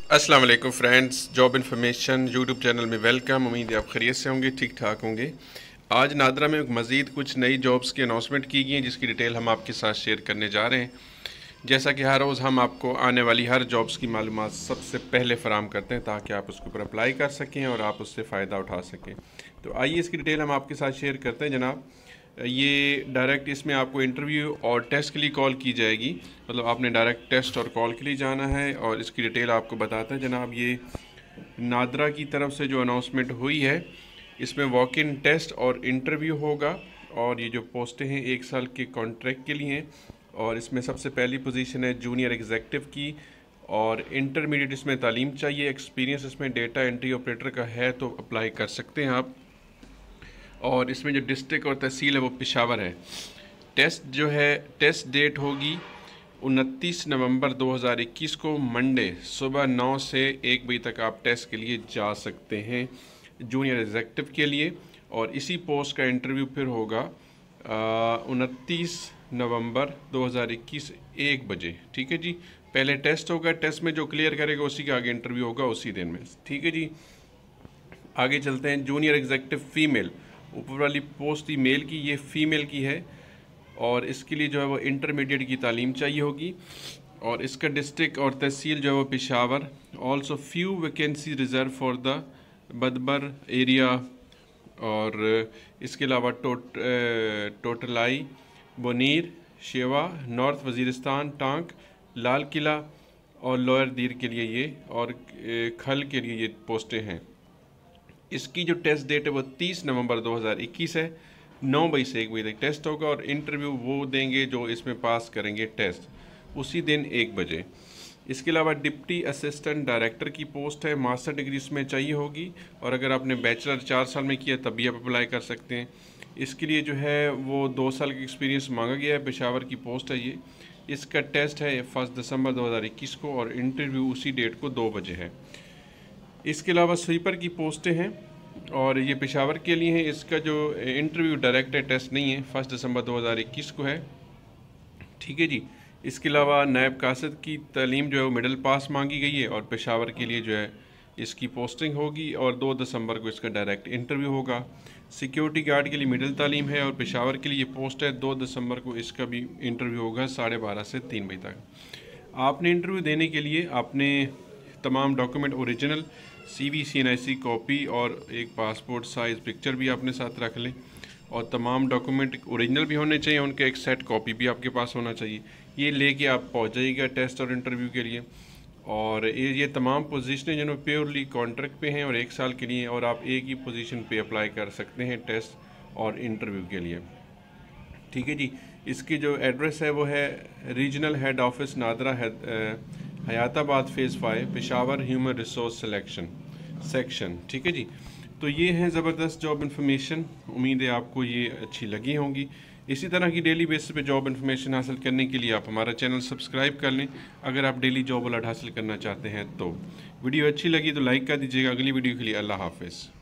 अस्सलाम वालेकुम friends, job information YouTube channel में वेलकम। उम्मीद है आप खैरियत से होंगे, ठीक ठाक होंगे। आज नादरा में मज़ीद कुछ नई जॉब्स की अनाउंसमेंट की गई हैं जिसकी डिटेल हम आपके साथ शेयर करने जा रहे हैं। जैसा कि हर रोज़ हम आपको आने वाली हर जॉब्स की मालूमात सबसे पहले फ़राम करते हैं ताकि आप उसके ऊपर अप्लाई कर सकें और आप उससे फ़ायदा उठा सकें। तो आइए इसकी डिटेल हम आपके साथ शेयर करते हैं जनाब। ये डायरेक्ट इसमें आपको इंटरव्यू और टेस्ट के लिए कॉल की जाएगी, मतलब आपने डायरेक्ट टेस्ट और कॉल के लिए जाना है। और इसकी डिटेल आपको बताते हैं जनाब। ये नादरा की तरफ से जो अनाउंसमेंट हुई है इसमें वॉक इन टेस्ट और इंटरव्यू होगा। और ये जो पोस्टें हैं 1 साल के कॉन्ट्रैक्ट के लिए हैं। और इसमें सबसे पहली पोजीशन है जूनियर एग्जेक्टिव की और इंटरमीडिएट इसमें तालीम चाहिए। एक्सपीरियंस इसमें डेटा एंट्री ऑपरेटर का है तो अप्लाई कर सकते हैं आप। और इसमें जो डिस्ट्रिक्ट और तहसील है वो पेशावर है। टेस्ट डेट होगी 29 नवंबर 2021 को मंडे सुबह 9 से 1 बजे तक आप टेस्ट के लिए जा सकते हैं जूनियर एग्जेक्टिव के लिए। और इसी पोस्ट का इंटरव्यू फिर होगा 29 नवंबर 2021 1 बजे। ठीक है जी, पहले टेस्ट होगा, टेस्ट में जो क्लियर करेगा उसी का आगे इंटरव्यू होगा उसी दिन में। ठीक है जी, आगे चलते हैं। जूनियर एग्जेक्टिव फीमेल, ऊपर वाली पोस्ट थी मेल की, ये फीमेल की है। और इसके लिए जो है वो इंटरमीडिएट की तालीम चाहिए होगी। और इसका डिस्ट्रिक्ट और तहसील जो है वो Peshawar. Also few vacancy reserve for the Badaber area. और इसके अलावा टोटलाई, बोनीर, शेवा, नॉर्थ वज़ीरिस्तान, टांक, लाल किला और लोअर दीर के लिए ये और खल के लिए ये पोस्टें हैं। इसकी जो टेस्ट डेट है वो 30 नवंबर 2021 है। 9 बजे से 1 बजे तक टेस्ट होगा और इंटरव्यू वो देंगे जो इसमें पास करेंगे टेस्ट उसी दिन 1 बजे। इसके अलावा डिप्टी असिस्टेंट डायरेक्टर की पोस्ट है, मास्टर डिग्री इसमें चाहिए होगी। और अगर आपने बैचलर 4 साल में किया तब भी आप अप्लाई कर सकते हैं। इसके लिए जो है वो 2 साल का एक्सपीरियंस मांगा गया है। पेशावर की पोस्ट है ये। इसका टेस्ट है 1 दिसंबर 2021 को और इंटरव्यू उसी डेट को 2 बजे है। इसके अलावा स्वीपर की पोस्टें हैं और ये पेशावर के लिए हैं। इसका जो इंटरव्यू डायरेक्ट है, टेस्ट नहीं है, 1 दिसंबर 2021 को है। ठीक है जी, इसके अलावा नायब कासिद की तालीम जो है वो मिडिल पास मांगी गई है और पेशावर के लिए जो है इसकी पोस्टिंग होगी और 2 दिसंबर को इसका डायरेक्ट इंटरव्यू होगा। सिक्योरिटी गार्ड के लिए मिडिल तालीम है और पेशावर के लिए ये पोस्ट है। 2 दिसंबर को इसका भी इंटरव्यू होगा 12:30 से 3 बजे तक। आपने इंटरव्यू देने के लिए आपने तमाम document original CV CNIC copy और एक पासपोर्ट साइज़ पिक्चर भी अपने साथ रख लें। और तमाम डॉक्यूमेंट ओरिजिनल भी होने चाहिए, उनके एक सेट कॉपी भी आपके पास होना चाहिए। ये लेके आप पहुंच जाइएगा टेस्ट और इंटरव्यू के लिए। और ये तमाम पोजीशनें जो प्योरली कॉन्ट्रैक्ट पे हैं और 1 साल के लिए, और आप एक ही पोजीशन पे अप्लाई कर सकते हैं टेस्ट और इंटरव्यू के लिए। ठीक है जी, इसकी जो एड्रेस है वो है regional head office NADRA Hayatabad phase 5 Peshawar human resource section. ठीक है जी, तो ये है ज़बरदस्त जॉब इन्फॉर्मेशन। उम्मीद है आपको ये अच्छी लगी होंगी। इसी तरह की डेली बेसिस पे जॉब इन्फॉर्मेशन हासिल करने के लिए आप हमारा चैनल सब्सक्राइब कर लें अगर आप डेली जॉब अलर्ट हासिल करना चाहते हैं तो। वीडियो अच्छी लगी तो लाइक कर दीजिएगा। अगली वीडियो के लिए अल्लाह हाफ़िज़।